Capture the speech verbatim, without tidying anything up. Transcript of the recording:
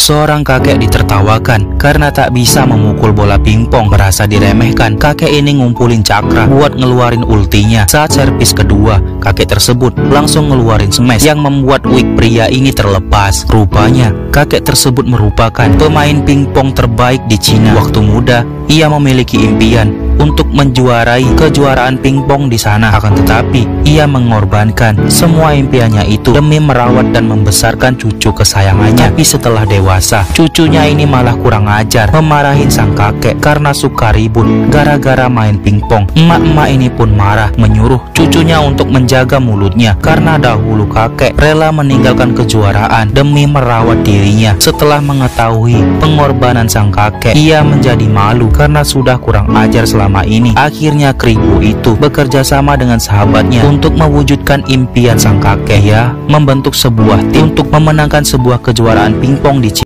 Seorang kakek ditertawakan karena tak bisa memukul bola pingpong. Merasa diremehkan, kakek ini ngumpulin cakra buat ngeluarin ultinya. Saat servis kedua, kakek tersebut langsung ngeluarin smash yang membuat wig pria ini terlepas. Rupanya, kakek tersebut merupakan pemain pingpong terbaik di Cina. Waktu muda, ia memiliki impian untuk menjuarai kejuaraan pingpong di sana. Akan tetapi, ia mengorbankan semua impiannya itu demi merawat dan membesarkan cucu kesayangannya. Tapi setelah dewasa, cucunya ini malah kurang ajar, memarahin sang kakek karena suka ribut gara-gara main pingpong. Emak-emak ini pun marah, menyuruh cucunya untuk menjaga mulutnya karena dahulu kakek rela meninggalkan kejuaraan demi merawat dirinya. Setelah mengetahui pengorbanan sang kakek, ia menjadi malu karena sudah kurang ajar selama ini. Akhirnya Kribo itu bekerja sama dengan sahabatnya untuk mewujudkan impian sang kakek, ya membentuk sebuah tim untuk memenangkan sebuah kejuaraan pingpong di Cina.